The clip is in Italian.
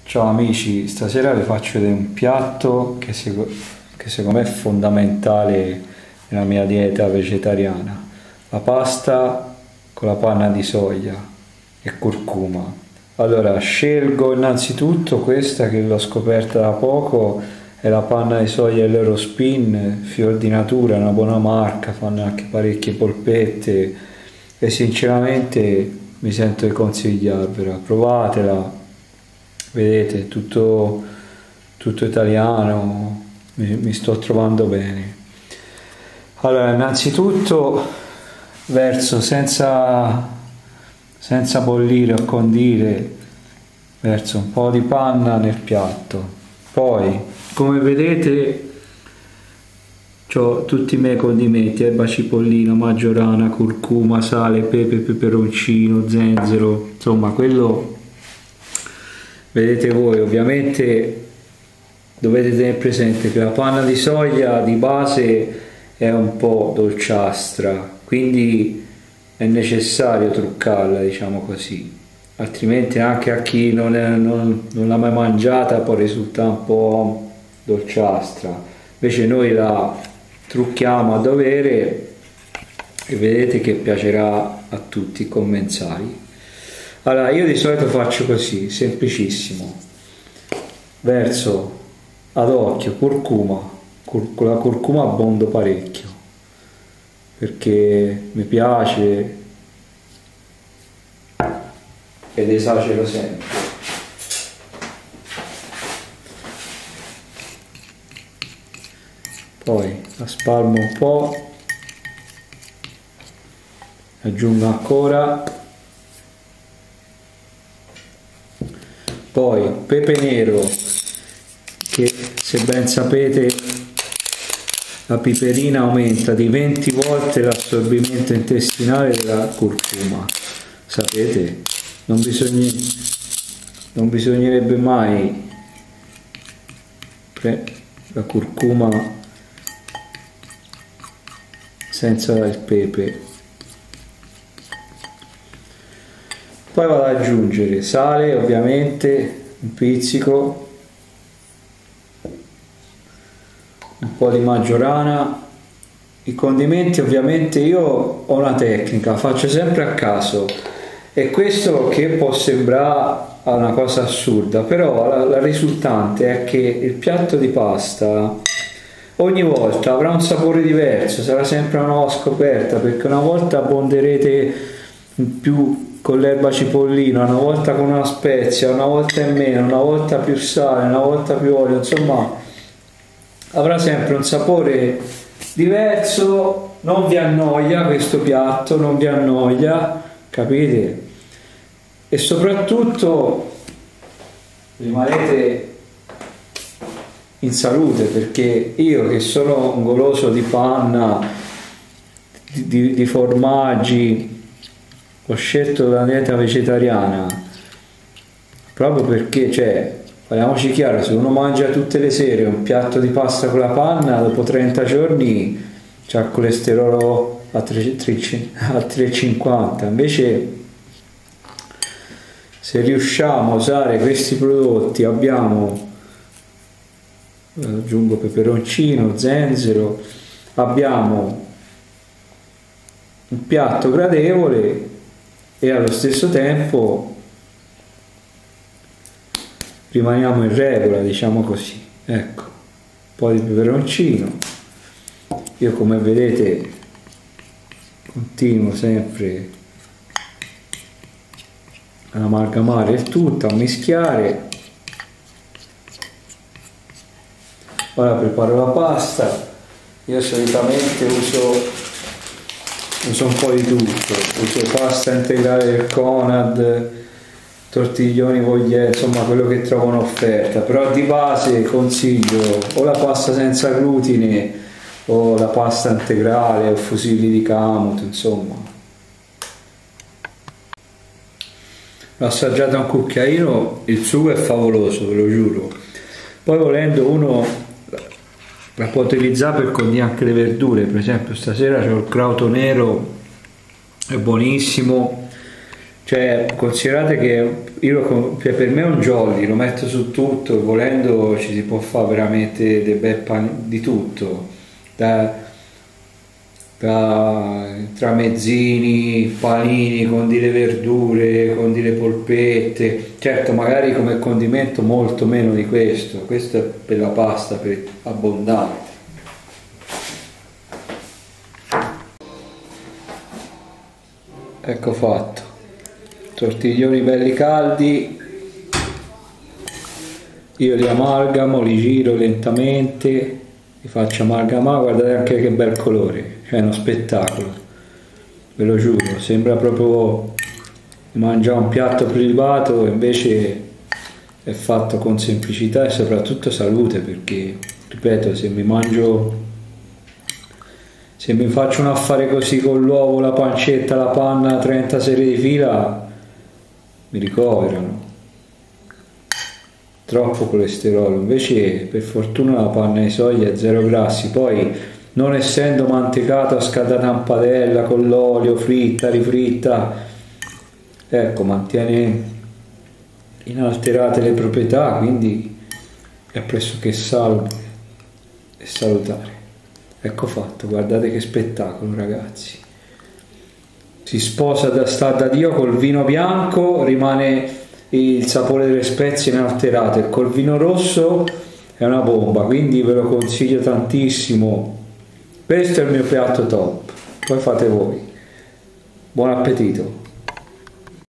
Ciao amici, stasera vi faccio vedere un piatto che secondo me è fondamentale nella mia dieta vegetariana. La pasta con la panna di soia e curcuma. Allora, scelgo innanzitutto questa che l'ho scoperta da poco, è la panna di soia dell'Eurospin, fior di natura, una buona marca, fanno anche parecchie polpette e sinceramente mi sento di consigliarvela, provatela. Vedete, tutto italiano, mi sto trovando bene. Allora, innanzitutto verso senza bollire o condire, verso un po' di panna nel piatto. Poi, come vedete, ho tutti i miei condimenti, erba cipollina, maggiorana, curcuma, sale, pepe, peperoncino, zenzero, insomma quello vedete voi. Ovviamente dovete tenere presente che la panna di soia di base è un po' dolciastra, quindi è necessario truccarla, diciamo così, altrimenti anche a chi non l'ha mai mangiata può risultare un po' dolciastra. Invece noi la trucchiamo a dovere e vedete che piacerà a tutti i commensali. Allora, io di solito faccio così, semplicissimo, verso ad occhio curcuma, con la curcuma abbondo parecchio, perché mi piace ed esagero sempre. Poi la spalmo un po', aggiungo ancora. Poi pepe nero, che se ben sapete la piperina aumenta di 20 volte l'assorbimento intestinale della curcuma, sapete? Non bisognerebbe mai la curcuma senza il pepe. Poi vado ad aggiungere sale, ovviamente, un pizzico, un po' di maggiorana. I condimenti ovviamente io ho una tecnica, faccio sempre a caso, e questo che può sembrare una cosa assurda, però la risultante è che il piatto di pasta ogni volta avrà un sapore diverso, sarà sempre una nuova scoperta, perché una volta abbonderete più con l'erba cipollina, una volta con una spezia, una volta in meno, una volta più sale, una volta più olio, insomma avrà sempre un sapore diverso. Non vi annoia questo piatto, non vi annoia, capite? E soprattutto rimanete in salute, perché io che sono un goloso di panna, di formaggi, ho scelto la dieta vegetariana proprio perché, cioè, parliamoci chiaro, se uno mangia tutte le sere un piatto di pasta con la panna, dopo 30 giorni c'ha il colesterolo a 3,50. Invece se riusciamo a usare questi prodotti, abbiamo, aggiungo peperoncino, zenzero, abbiamo un piatto gradevole e allo stesso tempo rimaniamo in regola, diciamo così. Ecco, un po' di peperoncino. Io, come vedete, continuo sempre ad amalgamare il tutto, a mischiare. Ora preparo la pasta. Io solitamente uso un po' di tutto, uso pasta integrale del Conad, tortiglioni voglie, insomma quello che trovo in offerta, però di base consiglio o la pasta senza glutine o la pasta integrale o fusilli di Camut, insomma. L'ho assaggiata un cucchiaino, il sugo è favoloso, ve lo giuro. Poi volendo uno la può utilizzare per condire anche le verdure, per esempio stasera c'ho il crauto nero, è buonissimo, Cioè, considerate che cioè, per me è un jolly, lo metto su tutto, volendo ci si può fare veramente dei bei pani di tutto, tra mezzini, panini, condi le verdure, condi le polpette, certo magari come condimento molto meno di questo è per la pasta, per abbondante. Ecco fatto, tortiglioni belli caldi, io li amalgamo, li giro lentamente, li faccio amalgamare, guardate anche che bel colore, cioè è uno spettacolo, ve lo giuro, sembra proprio di mangiare un piatto prelibato, invece è fatto con semplicità e soprattutto salute, perché ripeto, se mi faccio un affare così con l'uovo, la pancetta, la panna, 30 serie di fila, mi ricoverano. Troppo colesterolo, invece per fortuna la panna di soia è zero grassi, poi non essendo mantecata scaldata in padella con l'olio, fritta, rifritta, ecco, mantiene inalterate le proprietà, quindi è pressoché salubre e salutare. Ecco fatto, guardate che spettacolo ragazzi, si sposa sta da Dio col vino bianco, rimane il sapore delle spezie inalterate, col vino rosso è una bomba, quindi ve lo consiglio tantissimo. Questo è il mio piatto top, poi fate voi. Buon appetito.